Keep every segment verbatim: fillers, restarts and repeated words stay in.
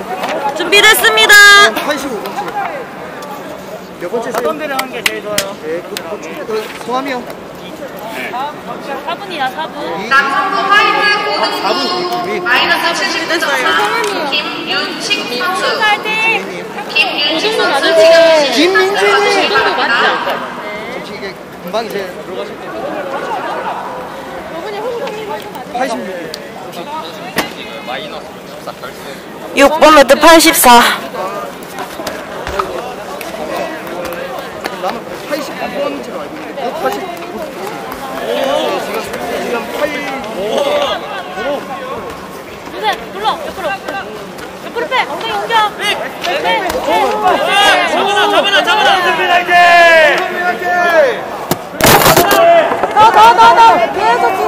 준비를 했습니다. 팔십오 번째. 몇 번째? 어떤 데를 하는 게 제일 좋아요? 네, 그, 그, 성함이요? 사 분이야, 사 분. 남성부 화이트 사 분 고등부 마이너스 칠십구 점 삼 김윤식 선수 김윤식 선수 지금 김민진이! 고등부 맞죠? 잠시 이게 금방 이제 들어가실 때. 팔십육. 육 번 매트 팔십사. 나는 팔십구 번째로 알고 있는데, 그 팔십구 번. 지금, 지금 팔, 요새 눌러, 옆으로. 옆으로 빼. 엉덩이 옮겨. 빼. 빼. 빼. 잡아라, 잡아라, 잡아라! 화이팅! 더, 더, 더, 더. 계속 치.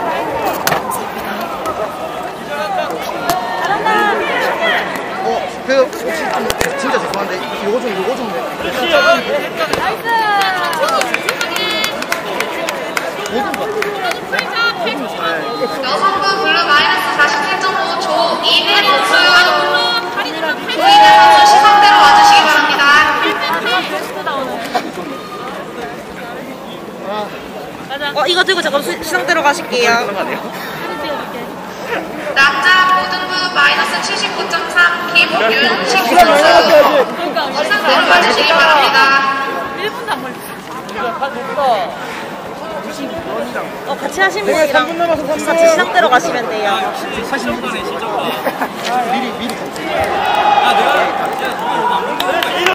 잘한다. 어, 그, 혹시 좀, 진짜 죄송한데, 요거 좀, 요거 좀. 나이스. 여성부 블루 마이너스 사십칠 점 오 조이대 선수 조이대 선수 시상대로 와주시기 바랍니다. 어, 이거 들고 잠깐 시상대로 가실게요. 남자 고등부 마이너스 칠십구 점 삼 김윤식 선수 시상대로 와주시기 바랍니다. 일 분도 안 걸렸어. 어, 같이 하신 분이랑 같이 시상대로 가시면 돼요. 미리, 미리. 아, 내가